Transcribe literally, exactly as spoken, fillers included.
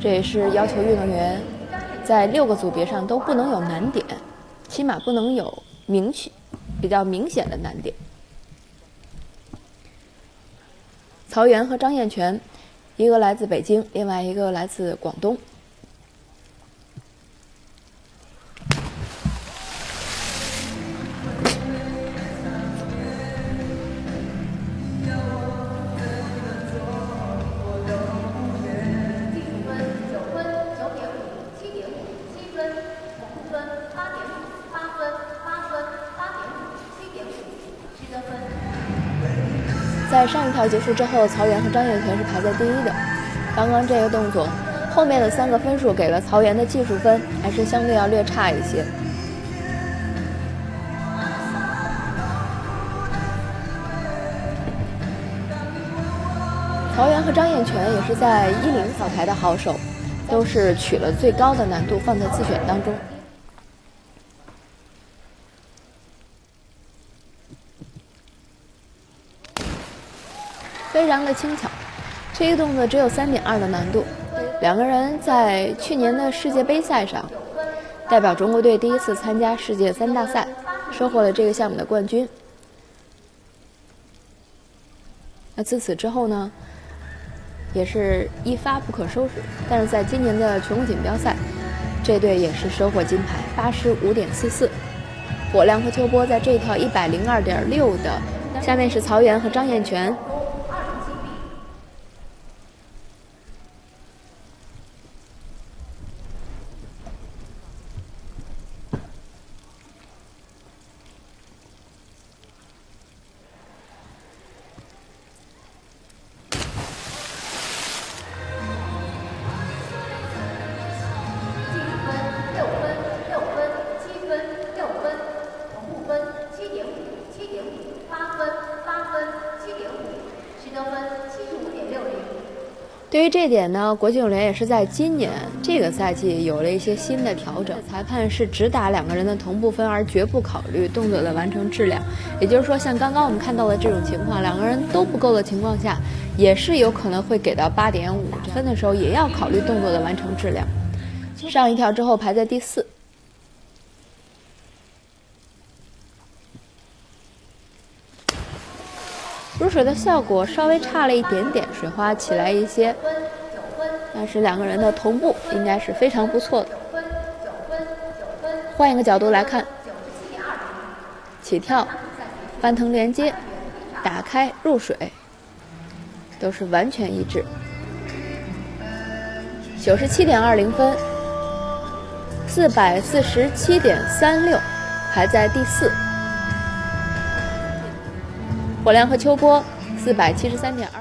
这也是要求运动员在六个组别上都不能有难点，起码不能有明确、比较明显的难点。曹原和张彦全，一个来自北京，另外一个来自广东。 在上一跳结束之后，曹原和张彦全是排在第一的。刚刚这个动作，后面的三个分数给了曹原的技术分，还是相对要略差一些。曹原和张彦全也是在一零扫台的好手，都是取了最高的难度放在自选当中。 非常的轻巧，这个动作只有三点二的难度。两个人在去年的世界杯赛上，代表中国队第一次参加世界三大赛，收获了这个项目的冠军。那自此之后呢，也是一发不可收拾。但是在今年的全国锦标赛，这队也是收获金牌，八十五点四四。火亮和秋波在这一跳一百零二点六的，下面是曹原和张彦全。 对于这点呢，国际泳联也是在今年这个赛季有了一些新的调整。裁判是只打两个人的同步分，而绝不考虑动作的完成质量。也就是说，像刚刚我们看到的这种情况，两个人都不够的情况下，也是有可能会给到八点五分的时候，也要考虑动作的完成质量。上一跳之后排在第四。 入水的效果稍微差了一点点，水花起来一些，但是两个人的同步应该是非常不错的。换一个角度来看，起跳、翻腾连接、打开入水，都是完全一致。九十七点二零分，四百四十七点三六，排在第四。火亮和秋波四百七十三点二。